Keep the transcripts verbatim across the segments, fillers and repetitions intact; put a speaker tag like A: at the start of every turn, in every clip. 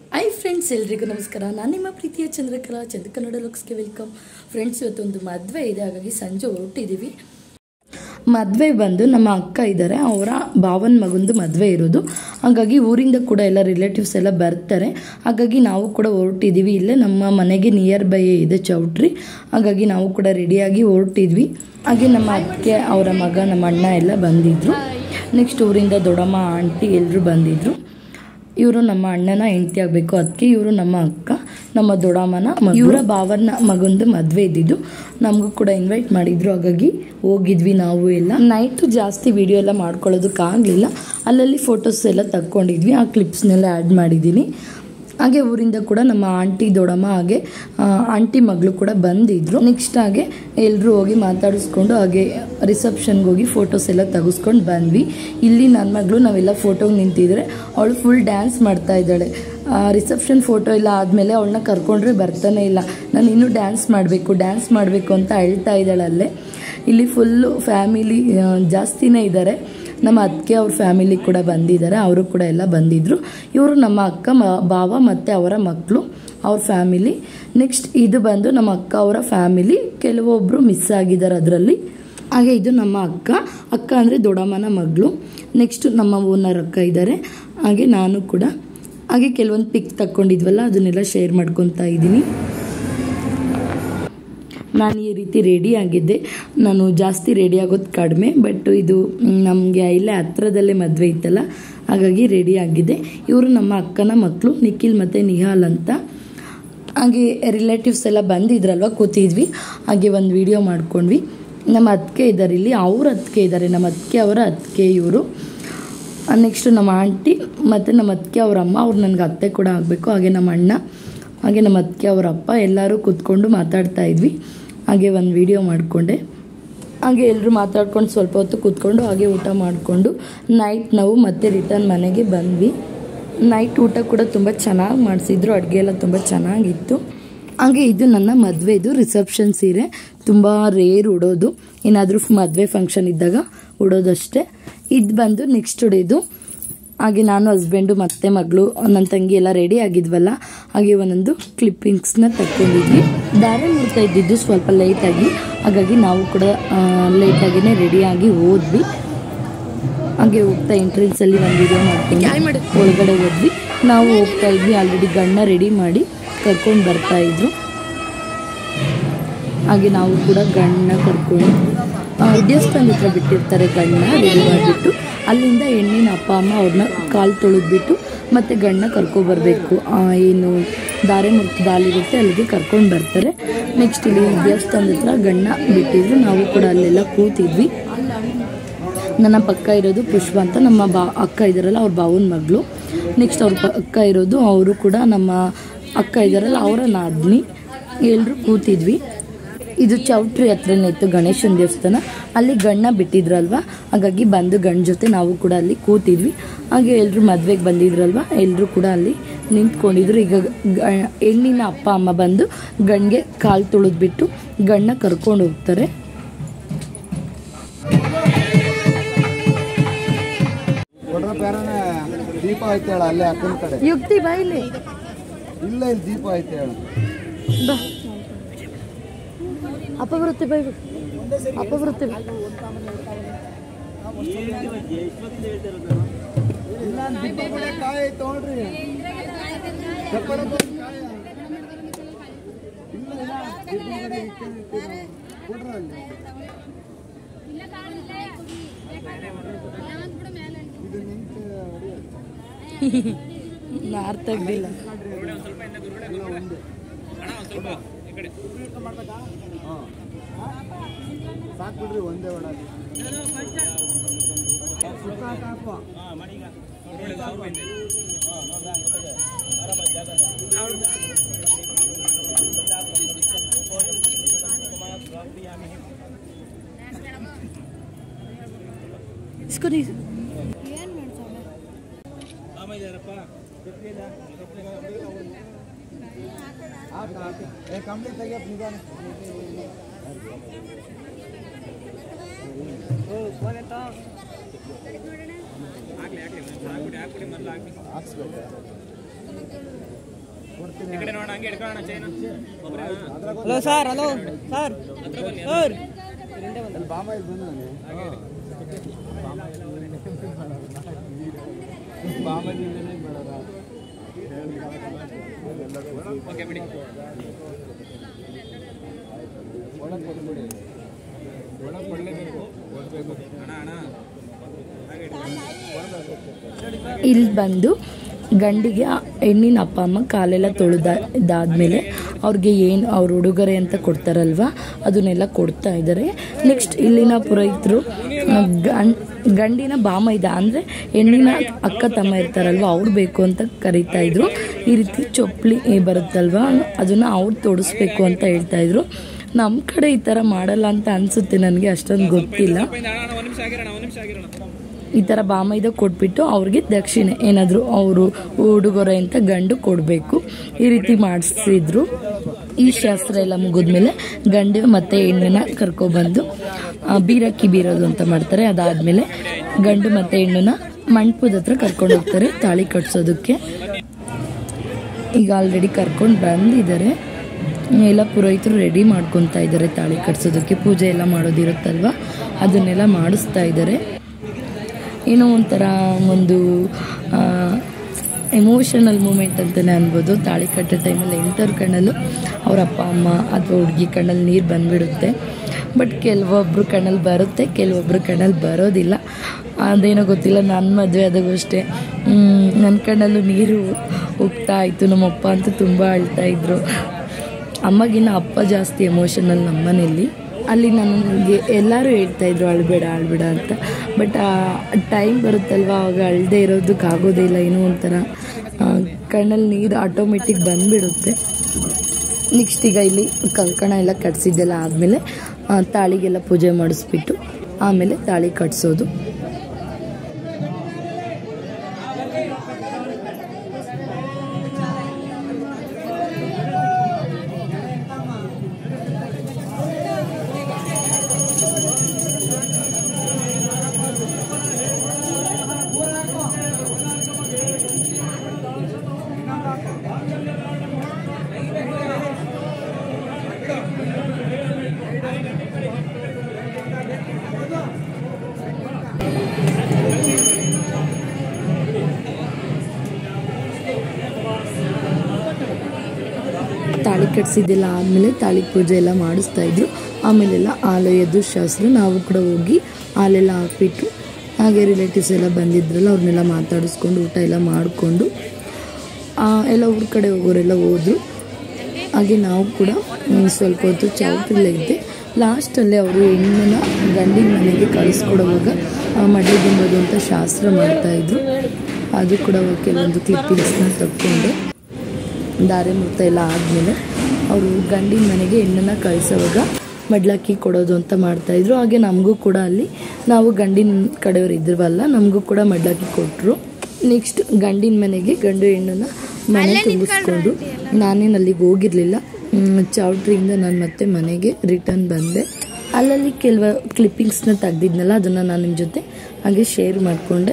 A: Hi friends एल्रिगू नमस्कार ನಾನು ನಿಮ್ಮ ಪ್ರೀತಿಯ ಚಂದ್ರಕಲಾ ಚಂದ್ರ ಕನ್ನಡ ಲುಕ್ಸ್ಗೆ ವೆಲ್ಕಮ್ ಫ್ರೆಂಡ್ಸ್ ಇವತ್ತೊಂದು ಮದುವೆ ಇದೆ ಹಾಗಾಗಿ ಸಂಜೆ ಹೊರಟಿದ್ದೀವಿ ಮದುವೆ ಬಂದು ನಮ್ಮ ಅಕ್ಕ ಇದ್ದಾರೆ ಅವರ ಭಾವನ ಮಗಂದು ಮದುವೆ ಇರೋದು ಹಾಗಾಗಿ ಊರಿಂದ ಕೂಡ ಎಲ್ಲ ರಿಲೇಟಿವ್ಸ್ ಎಲ್ಲ ಬರ್ತಾರೆ ಹಾಗಾಗಿ ನಾವು ಕೂಡ ಹೊರಟಿದ್ದೀವಿ ಇಲ್ಲೇ ನಮ್ಮ ಮನೆಗೆ ನಿಯರ್ ಬೈ ಇದೆ ಚೌಟ್ರಿ ಹಾಗಾಗಿ ನಾವು ಕೂಡ ರೆಡಿಯಾಗಿ ಹೊರಟಿದ್ವಿ ಹಾಗೆ ನಮ್ಮ ಅಕ್ಕೆ ಅವರ ಮಗ ನಮ್ಮ ಅಣ್ಣ ಎಲ್ಲ ಬಂದಿದ್ರು ನೆಕ್ಸ್ಟ್ ಊರಿಂದ ದೊಡ್ಡಮ್ಮ ಆಂಟಿ ಎಲ್ಲರೂ ಬಂದಿದ್ರು ಇವರು ನಮ್ಮ ಅಣ್ಣನ ಹೆಂಡತಿ ಆಗಬೇಕು ಅದಕ್ಕೆ ಇವರು ನಮ್ಮ ಅಕ್ಕ ನಮ್ಮ ದೊಡ್ಡಮ್ಮನ ಇವರ ಭಾವನ ಮಗಂದು ಮದುವೆ ಇದ್ದಿದ್ದು ನಮಗೂ ಕೂಡ ಇನ್ವೈಟ್ ಮಾಡಿದ್ರು ಹಾಗಾಗಿ ಹೋಗಿದ್ವಿ ನಾವು ಎಲ್ಲ ನೈಟ್ ಜಾಸ್ತಿ ವಿಡಿಯೋ ಎಲ್ಲ ಮಾಡ್ಕೊಳ್ಳೋದಕ್ಕಾಗಲಿಲ್ಲ ಅಲ್ಲಲ್ಲಿ ಫೋಟೋಸ್ ಎಲ್ಲ ತಕ್ಕೊಂಡಿದ್ವಿ ಆ ಕ್ಲಿಪ್ಸ್ನೆಲ್ಲ ಆ್ಯಡ್ ಮಾಡಿದ್ದೀನಿ ಹಾಗೆ ಊರಿಂದ ಕೂಡ ನಮ್ಮ ಆಂಟಿ ದೊಡ್ಡಮ್ಮ ಹಾಗೆ ಆಂಟಿ ಮಗಳು ಕೂಡ ಬಂದಿದ್ರು ನೆಕ್ಸ್ಟ್ ಹಾಗೆ ಎಲ್ಲರೂ ಹೋಗಿ ಮಾತಾಡಿಸ್ಕೊಂಡು ಹಾಗೆ ರಿಸೆಪ್ಷನ್ಗೆ ಹೋಗಿ ಫೋಟೋಸ್ ಎಲ್ಲ ತೆಗೆಸ್ಕೊಂಡು ಬಂದ್ವಿ ಇಲ್ಲಿ ನನ್ನ ಮಗಳು ನಾವೆಲ್ಲ ಫೋಟೋಗೆ ನಿಂತಿದ್ರೆ ಅವಳು ಫುಲ್ ಡ್ಯಾನ್ಸ್ ಮಾಡ್ತಾ ಇದ್ದಾಳೆ ರಿಸೆಪ್ಷನ್ ಫೋಟೋ ಎಲ್ಲ ಆದಮೇಲೆ ಅವಳನ್ನ ಕರ್ಕೊಂಡ್ರೆ ಬರ್ತಾನೆ ಇಲ್ಲ ನಾನು ಇನ್ನೂ ಡ್ಯಾನ್ಸ್ ಮಾಡಬೇಕು ಡ್ಯಾನ್ಸ್ ಮಾಡಬೇಕು ಅಂತ ಹೇಳ್ತಾ ಇದ್ದಾಳೆ ಅಲ್ಲೇ ಇಲ್ಲಿ ಫುಲ್ಲು ಫ್ಯಾಮಿಲಿ ಜಾಸ್ತಿನೇ ಇದ್ದಾರೆ ನಮ್ಮ ಅತ್ತಿಗೆ ಅವ್ರ ಫ್ಯಾಮಿಲಿ ಕೂಡ ಬಂದಿದ್ದಾರೆ ಅವರು ಕೂಡ ಎಲ್ಲ ಬಂದಿದ್ದರು ಇವರು ನಮ್ಮ ಅಕ್ಕ ಭಾವ ಮತ್ತು ಅವರ ಮಕ್ಕಳು ಅವ್ರ ಫ್ಯಾಮಿಲಿ ನೆಕ್ಸ್ಟ್ ಇದು ಬಂದು ನಮ್ಮ ಅಕ್ಕ ಅವರ ಫ್ಯಾಮಿಲಿ ಕೆಲವೊಬ್ಬರು ಮಿಸ್ ಆಗಿದ್ದಾರೆ ಅದರಲ್ಲಿ ಹಾಗೆ ಇದು ನಮ್ಮ ಅಕ್ಕ ಅಕ್ಕ ಅಂದರೆ ದೊಡ್ಡಮ್ಮನ ಮಗಳು ನೆಕ್ಸ್ಟ್ ನಮ್ಮ ಓನರ್ ಅಕ್ಕ ಇದ್ದಾರೆ ಹಾಗೆ ನಾನು ಕೂಡ ಹಾಗೆ ಕೆಲವೊಂದು ಪಿಕ್ ತಕ್ಕೊಂಡಿದ್ವಲ್ಲ ಅದನ್ನೆಲ್ಲ ಶೇರ್ ಮಾಡ್ಕೊತಾ ಇದ್ದೀನಿ ನಾನು ಈ ರೀತಿ ರೆಡಿ ಆಗಿದ್ದೆ ನಾನು ಜಾಸ್ತಿ ರೆಡಿ ಆಗೋದು ಕಡಿಮೆ ಬಟ್ ಇದು ನಮಗೆ ಇಲ್ಲೇ ಹತ್ರದಲ್ಲೇ ಮದುವೆ ಇತ್ತಲ್ಲ ಹಾಗಾಗಿ ರೆಡಿ ಆಗಿದ್ದೆ ಇವರು ನಮ್ಮ ಅಕ್ಕನ ಮಕ್ಕಳು ನಿಖಿಲ್ ಮತ್ತು ನಿಹಾಲ್ ಅಂತ ಹಾಗೆ ರಿಲೇಟಿವ್ಸ್ ಎಲ್ಲ ಬಂದಿದ್ರಲ್ವ ಕೂತಿದ್ವಿ ಹಾಗೆ ಒಂದು ವಿಡಿಯೋ ಮಾಡ್ಕೊಂಡ್ವಿ ನಮ್ಮ ಅತ್ತಿಗೆ ಇದ್ದಾರೆ ಇಲ್ಲಿ ಅವ್ರ ಅತ್ತಿಗೆ ಇದ್ದಾರೆ ನಮ್ಮ ಅತ್ತಿಗೆ ಅವರ ಅತ್ತಿಗೆ ಇವರು ನೆಕ್ಸ್ಟ್ ನಮ್ಮ ಆಂಟಿ ಮತ್ತು ನಮ್ಮ ಅತ್ತಿಗೆ ಅವ್ರ ಅಮ್ಮ ಅವ್ರು ನನಗೆ ಅತ್ತೆ ಕೂಡ ಆಗಬೇಕು ಹಾಗೆ ನಮ್ಮ ಅಣ್ಣ ಹಾಗೆ ನಮ್ಮ ಅತ್ತಿಗೆ ಅವರ ಅಪ್ಪ ಎಲ್ಲರೂ ಕೂತ್ಕೊಂಡು ಮಾತಾಡ್ತಾ ಇದ್ವಿ ಹಾಗೆ ಒಂದು ವಿಡಿಯೋ ಮಾಡಿಕೊಂಡೆ ಹಾಗೆ ಎಲ್ಲರೂ ಮಾತಾಡ್ಕೊಂಡು ಸ್ವಲ್ಪ ಹೊತ್ತು ಕೂತ್ಕೊಂಡು ಹಾಗೆ ಊಟ ಮಾಡಿಕೊಂಡು ನೈಟ್ ನಾವು ಮತ್ತೆ ರಿಟರ್ನ್ ಮನೆಗೆ ಬಂದ್ವಿ ನೈಟ್ ಊಟ ಕೂಡ ತುಂಬ ಚೆನ್ನಾಗಿ ಮಾಡಿಸಿದ್ರು ಅಡುಗೆ ಎಲ್ಲ ತುಂಬ ಚೆನ್ನಾಗಿತ್ತು ಹಾಗೆ ಇದು ನನ್ನ ಮದುವೆದು ರಿಸೆಪ್ಷನ್ ಸೀರೆ ತುಂಬ ರೇರ್ ಉಡೋದು ಏನಾದರೂ ಮದುವೆ ಫಂಕ್ಷನ್ ಇದ್ದಾಗ ಉಡೋದಷ್ಟೇ ಇದು ಬಂದು ನೆಕ್ಸ್ಟ್ ಉಡೋದು ಹಾಗೆ ನಾನು ಹಸ್ಬೆಂಡು ಮತ್ತೆ ಮಗಳು ನನ್ನ ತಂಗಿ ಎಲ್ಲ ರೆಡಿ ಆಗಿದ್ವಲ್ಲ ಹಾಗೆ ಒಂದೊಂದು ಕ್ಲಿಪ್ಪಿಂಗ್ಸ್ನ ತಕ್ಕೊಂಡಿದ್ವಿ ದಾರೆ ಮುಡ್ತಾ ಇದ್ದಿದ್ದು ಸ್ವಲ್ಪ ಲೇಟಾಗಿ ಹಾಗಾಗಿ ನಾವು ಕೂಡ ಲೇಟಾಗಿನೇ ರೆಡಿಯಾಗಿ ಹೋದ್ವಿ ಹಾಗೆ ಹೋಗ್ತಾ ಎಂಟ್ರೆನ್ಸಲ್ಲಿ ಒಂದು ವಿಡಿಯೋ ಮಾಡ್ಕೊಂಡು ಒಳಗಡೆ ಹೋದ್ವಿ ನಾವು ಹೋಗ್ತಾ ಇದ್ವಿ ಆಲ್ರೆಡಿ ಗಣ್ಣ ರೆಡಿ ಮಾಡಿ ಕರ್ಕೊಂಡು ಬರ್ತಾಯಿದ್ರು ಹಾಗೆ ನಾವು ಕೂಡ ಗಣ್ಣ ಕರ್ಕೊಂಡು ದೇವಸ್ಥಾನದ ಹತ್ರ ಬಿಟ್ಟಿರ್ತಾರೆ ಗಣ್ಣ ರೆಡಿ ಮಾಡಿಬಿಟ್ಟು ಅಲ್ಲಿಂದ ಹೆಣ್ಣಿನ ಅಪ್ಪ ಅಮ್ಮ ಅವ್ರನ್ನ ಕಾಲು ತೊಳೆದ್ಬಿಟ್ಟು ಮತ್ತು ಗಣ್ಣ ಕರ್ಕೊಬರ್ಬೇಕು ಏನು ದಾರೆ ಮುರ್ತು ದಾಲಿರುತ್ತೆ ಅಲ್ಲಿಗೆ ಕರ್ಕೊಂಡು ಬರ್ತಾರೆ ನೆಕ್ಸ್ಟ್ ಇಲ್ಲಿ ದೇವಸ್ಥಾನದ ಹತ್ರ ಗಣ್ಣ ಬಿಟ್ಟಿದ್ರು ನಾವು ಕೂಡ ಅಲ್ಲೆಲ್ಲ ಕೂತಿದ್ವಿ ನನ್ನ ಪಕ್ಕ ಇರೋದು ಪುಷ್ಪ ಅಂತ ನಮ್ಮ ಬಾ ಅಕ್ಕ ಇದ್ದಾರಲ್ಲ ಅವ್ರ ಬಾವನ ಮಗಳು ನೆಕ್ಸ್ಟ್ ಅವ್ರ ಪಕ್ಕ ಇರೋದು ಅವರು ಕೂಡ ನಮ್ಮ ಅಕ್ಕ ಇದ್ದಾರಲ್ಲ ಅವರ ನಾದಿನಿ ಎಲ್ಲರೂ ಕೂತಿದ್ವಿ ಇದು ಚೌಟ್ರಿ ಹತ್ರನೇ ಇತ್ತು ಗಣೇಶನ ದೇವಸ್ಥಾನ ಅಲ್ಲಿ ಗಣ್ಣ ಬಿಟ್ಟಿದ್ರಲ್ವ ಹಾಗಾಗಿ ಬಂದು ಗಂಡ ಜೊತೆ ನಾವು ಕೂಡ ಅಲ್ಲಿ ಕೂತಿದ್ವಿ ಹಾಗೆ ಎಲ್ಲರೂ ಮದುವೆಗೆ ಬಂದಿದ್ರಲ್ವ ಎಲ್ಲರೂ ಕೂಡ ಅಲ್ಲಿ ನಿಂತ್ಕೊಂಡಿದ್ರು ಈಗ ಹೆಣ್ಣಿನ ಅಪ್ಪ ಅಮ್ಮ ಬಂದು ಗಂಡಿಗೆ ಕಾಲು ತುಳಿದ್ಬಿಟ್ಟು ಗಣ್ಣ ಕರ್ಕೊಂಡು ಹೋಗ್ತಾರೆ
B: ದೀಪ ಐತೆ ಹೇಳ ಅಲ್ಲೇ ಅಕ್ಕನ ಕಡೆ
A: ಯುಕ್ತಿ ಬಾಯಿಲಿ
B: ಇಲ್ಲ ಇಲ್ಲಿ ದೀಪ ಐತೆ ಹೇಳ
A: ಬಾ ಅಪ್ಪ ಬರುತ್ತೆ ಬೈ ಅಪ್ಪ ಬರುತ್ತೆ
B: ಕಾಯಿ ತಗೊಳ್ರಿ
A: ನಾರ್ ತೆಗ್ದಿಲ್ಲ
B: ಸಾಕು ಬಿಡ್ರಿ ಒಂದೇ ಒಡ ಕಂಪ್ಲೀಟ್ ತೆಗಿಯಪ್ಪ ನಿಧಾನ
C: hello sir, hello sir, sir
B: ಬಾಮ ಇಲ್ಲಿ ಬಂದಾನೆ. ಬಾಮದಿಂದನೇ ಮಾಡೋದ. ಒಳಗೆ ಕೊಟ್ಬಿಡಿ, ಒಳಗೆ ಕೊಡಲೇಬೇಕು, ಓದಬೇಕು.
A: ಇಲ್ಲಿ ಬಂದು ಗಂಡಿಗೆ ಹೆಣ್ಣಿನ ಅಪ್ಪ ಅಮ್ಮ ಕಾಲೆಲ್ಲ ತೊಳೆದಾದ್ಮೇಲೆ ಅವ್ರಿಗೆ ಏನು ಅವ್ರ ಉಡುಗೊರೆ ಅಂತ ಕೊಡ್ತಾರಲ್ವ ಅದನ್ನೆಲ್ಲ ಕೊಡ್ತಾ ಇದ್ದಾರೆ. ನೆಕ್ಸ್ಟ್ ಇಲ್ಲಿನ ಪುರೋಹಿತರು ಗಂಡಿನ ಬಾಮೈದ ಅಂದರೆ ಹೆಣ್ಣಿನ ಅಕ್ಕ ತಮ್ಮ ಇರ್ತಾರಲ್ವ ಅವ್ರು ಬೇಕು ಅಂತ ಕರೀತಾ ಇದ್ರು. ಈ ರೀತಿ ಚೊಪ್ಲಿ ಬರುತ್ತಲ್ವ ಅದನ್ನು ಅವ್ರು ತೊಡಿಸ್ಬೇಕು ಅಂತ ಹೇಳ್ತಾ ಇದ್ರು. ನಮ್ಮ ಕಡೆ ಈ ಥರ ಮಾಡಲ್ಲ ಅಂತ ಅನಿಸುತ್ತೆ, ನನಗೆ ಅಷ್ಟೊಂದು ಗೊತ್ತಿಲ್ಲ. ಈ ಥರ ಬಾಮೈದ ಕೊಟ್ಬಿಟ್ಟು ಅವ್ರಿಗೆ ದಕ್ಷಿಣೆ ಏನಾದರೂ ಅವರು ಉಡುಗೊರೆ ಅಂತ ಗಂಡು ಕೊಡಬೇಕು. ಈ ರೀತಿ ಮಾಡಿಸಿದ್ರು. ಈ ಶಾಸ್ತ್ರ ಎಲ್ಲ ಮುಗಿದ್ಮೇಲೆ ಗಂಡು ಮತ್ತು ಹೆಣ್ಣನ್ನ ಕರ್ಕೊಬಂದು ಬೀರಕ್ಕಿ ಬೀರೋದು ಅಂತ ಮಾಡ್ತಾರೆ. ಅದಾದಮೇಲೆ ಗಂಡು ಮತ್ತು ಹೆಣ್ಣನ್ನ ಮಂಟಪದ ಹತ್ರ ಕರ್ಕೊಂಡು ಹೋಗ್ತಾರೆ ತಾಳಿ ಕಟ್ಸೋದಕ್ಕೆ. ಈಗ ಆಲ್ರೆಡಿ ಕರ್ಕೊಂಡು ಬಂದಿದ್ದಾರೆ. ಎಲ್ಲ ಪುರೋಹಿತರು ರೆಡಿ ಮಾಡ್ಕೊತಾ ಇದ್ದಾರೆ ತಾಳಿ ಕಟ್ಸೋದಕ್ಕೆ. ಪೂಜೆ ಎಲ್ಲ ಮಾಡೋದಿರುತ್ತಲ್ವ ಅದನ್ನೆಲ್ಲ ಮಾಡಿಸ್ತಾ ಇದ್ದಾರೆ. ಏನೋ ಒಂಥರ ಒಂದು ಎಮೋಷನಲ್ ಮೂಮೆಂಟ್ ಅಂತಲೇ ಅನ್ಬೋದು. ತಾಳಿ ಕಟ್ಟೋ ಟೈಮಲ್ಲಿ ಎಂಟರ ಕಣ್ಣಲ್ಲೂ ಅವ್ರ ಅಪ್ಪ ಅಮ್ಮ ಅಥವಾ ಹುಡುಗಿ ಕಣ್ಣಲ್ಲಿ ನೀರು ಬಂದುಬಿಡುತ್ತೆ. ಬಟ್ ಕೆಲವೊಬ್ಬರು ಕಣ್ಣಲ್ಲಿ ಬರುತ್ತೆ, ಕೆಲವೊಬ್ಬರು ಕಣ್ಣಲ್ಲಿ ಬರೋದಿಲ್ಲ. ಅದೇನೋ ಗೊತ್ತಿಲ್ಲ. ನನ್ನ ಮದುವೆ ಆದಾಗೂ ಅಷ್ಟೇ ನನ್ನ ಕಣ್ಣಲ್ಲೂ ನೀರು ಹೋಗ್ತಾ ಇತ್ತು. ನಮ್ಮಪ್ಪ ಅಂತೂ ತುಂಬ ಅಳ್ತಾ ಇದ್ರು. ಅಮ್ಮಗಿನ್ನ ಅಪ್ಪ ಜಾಸ್ತಿ ಎಮೋಷನಲ್ ನಮ್ಮ ಮನೇಲಿ. ಅಲ್ಲಿ ನನಗೆ ಎಲ್ಲರೂ ಹೇಳ್ತಾಯಿದ್ರು ಅಳ್ಬೇಡ ಅಳ್ಬೇಡ ಅಂತ. ಬಟ್ ಆ ಟೈಮ್ ಬರುತ್ತಲ್ವ ಆವಾಗ ಅಳದೆ ಇರೋದಕ್ಕೆ ಆಗೋದೇ ಇಲ್ಲ. ಏನೋ ಒಂಥರ ಕಣ್ಣಲ್ಲಿ ನೀರು ಆಟೋಮೆಟಿಕ್ ಬಂದುಬಿಡುತ್ತೆ. ನೆಕ್ಸ್ಟ್ ಈಗ ಇಲ್ಲಿ ಕಂಕಣ ಎಲ್ಲ ಕಟ್ಸಿದ್ದೆಲ್ಲ ಆದಮೇಲೆ ತಾಳಿಗೆಲ್ಲ ಪೂಜೆ ಮಾಡಿಸ್ಬಿಟ್ಟು ಆಮೇಲೆ ತಾಳಿ ಕಟ್ಸೋದು. ತಾಳಿ ಕಟ್ಸಿದ್ದೆಲ್ಲ ಆದಮೇಲೆ ತಾಳಿ ಪೂಜೆ ಎಲ್ಲ ಮಾಡಿಸ್ತಾ ಇದ್ರು. ಆಮೇಲೆಲ್ಲ ಆಲಯದ್ದು ಶಾಸ್ತ್ರ. ನಾವು ಕೂಡ ಹೋಗಿ ಹಾಲೆಲ್ಲ ಹಾಕ್ಬಿಟ್ಟು ಹಾಗೆ ರಿಲೇಟಿವ್ಸ್ ಎಲ್ಲ ಬಂದಿದ್ರಲ್ಲ ಅವ್ರನ್ನೆಲ್ಲ ಮಾತಾಡಿಸ್ಕೊಂಡು ಊಟ ಎಲ್ಲ ಮಾಡಿಕೊಂಡು ಎಲ್ಲ ಊರ ಕಡೆ ಹೋಗೋರೆಲ್ಲ ಹೋದ್ರು. ಹಾಗೆ ನಾವು ಕೂಡ ಸ್ವಲ್ಪ ಹೊತ್ತು ಚೌಟ್ರಿಲೇ ಇದ್ದೆ. ಲಾಸ್ಟಲ್ಲಿ ಅವರು ಹೆಣ್ಣನ್ನ ಗಂಡಿನ ಮನೆಗೆ ಕಳಿಸ್ಕೊಡುವಾಗ ಮಡ್ಲಿ ದಿಂಬೋದು ಅಂತ ಶಾಸ್ತ್ರ ಮಾಡ್ತಾಯಿದ್ರು. ಅದು ಕೂಡ ಕೆಲವೊಂದು ಕ್ಲಿಪ್ಪಿಂಗ್ಸ್ನ ತಗೊಂಡೆ. ದಾರೆ ಮುಹೂರ್ತ ಎಲ್ಲ ಆದಮೇಲೆ ಅವರು ಗಂಡಿನ ಮನೆಗೆ ಹೆಣ್ಣನ್ನು ಕಳಿಸೋವಾಗ ಮಡ್ಲಕ್ಕಿ ಕೊಡೋದು ಅಂತ ಮಾಡ್ತಾಯಿದ್ರು. ಹಾಗೆ ನಮಗೂ ಕೂಡ ಅಲ್ಲಿ ನಾವು ಗಂಡಿನ ಕಡೆಯವರು ಇದ್ರವಲ್ಲ ನಮಗೂ ಕೂಡ ಮಡ್ಲಕ್ಕಿ ಕೊಟ್ಟರು. ನೆಕ್ಸ್ಟ್ ಗಂಡಿನ ಮನೆಗೆ ಗಂಡು ಹೆಣ್ಣನ್ನು ಮನೆ ತುಂಬಿಸ್ಕೊಂಡು ನಾನೇನು ಅಲ್ಲಿಗೆ ಹೋಗಿರಲಿಲ್ಲ. ಚೌಟ್ರಿಯಿಂದ ನಾನು ಮತ್ತೆ ಮನೆಗೆ ರಿಟರ್ನ್ ಬಂದೆ. ಅಲ್ಲಲ್ಲಿ ಕೆಲವು ಕ್ಲಿಪ್ಪಿಂಗ್ಸ್ನ ತೆಗ್ದಿದ್ನಲ್ಲ ಅದನ್ನು ನಾನು ನಿಮ್ಮ ಜೊತೆ ಹಾಗೆ ಶೇರ್ ಮಾಡಿಕೊಂಡೆ.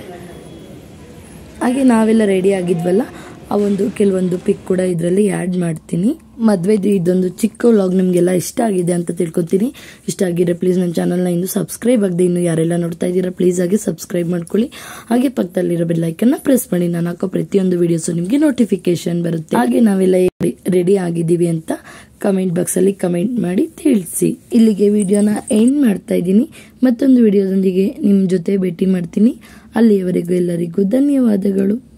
A: ಹಾಗೆ ನಾವೆಲ್ಲ ರೆಡಿ ಆಗಿದ್ವಲ್ಲ ಆ ಒಂದು ಕೆಲವೊಂದು ಪಿಕ್ ಕೂಡ ಇದರಲ್ಲಿ ಆ್ಯಡ್ ಮಾಡ್ತೀನಿ. ಮದುವೆದು ಇದೊಂದು ಚಿಕ್ಕ ವ್ಲಾಗ್ ನಿಮಗೆಲ್ಲ ಇಷ್ಟ ಆಗಿದೆ ಅಂತ ತಿಳ್ಕೊತೀನಿ. ಇಷ್ಟ ಆಗಿದ್ರೆ ಪ್ಲೀಸ್ ನನ್ನ ಚಾನಲ್ನ ಇನ್ನೂ ಸಬ್ಸ್ಕ್ರೈಬ್ ಆಗದೆ ಇನ್ನು ಯಾರೆಲ್ಲ ನೋಡ್ತಾ ಇದ್ದೀರಾ ಪ್ಲೀಸ್ ಆಗಿ ಸಬ್ಸ್ಕ್ರೈಬ್ ಮಾಡ್ಕೊಳ್ಳಿ. ಹಾಗೆ ಪಕ್ಕದಲ್ಲಿರೋ ಬೆಲ್ ಐಕನ್ನ ಪ್ರೆಸ್ ಮಾಡಿ. ನಾನು ಹಾಕೋ ಪ್ರತಿಯೊಂದು ವಿಡಿಯೋಸು ನಿಮಗೆ ನೋಟಿಫಿಕೇಶನ್ ಬರುತ್ತೆ. ಹಾಗೆ ನಾವೆಲ್ಲ ರೆಡಿ ಆಗಿದ್ದೀವಿ ಅಂತ ಕಮೆಂಟ್ ಬಾಕ್ಸಲ್ಲಿ ಕಮೆಂಟ್ ಮಾಡಿ ತಿಳಿಸಿ. ಇಲ್ಲಿಗೆ ವಿಡಿಯೋನ ಎಂಡ್ ಮಾಡ್ತಾ ಇದ್ದೀನಿ. ಮತ್ತೊಂದು ವಿಡಿಯೋದೊಂದಿಗೆ ನಿಮ್ಮ ಜೊತೆ ಭೇಟಿ ಮಾಡ್ತೀನಿ. ಅಲ್ಲಿಯವರೆಗೂ ಎಲ್ಲರಿಗೂ ಧನ್ಯವಾದಗಳು.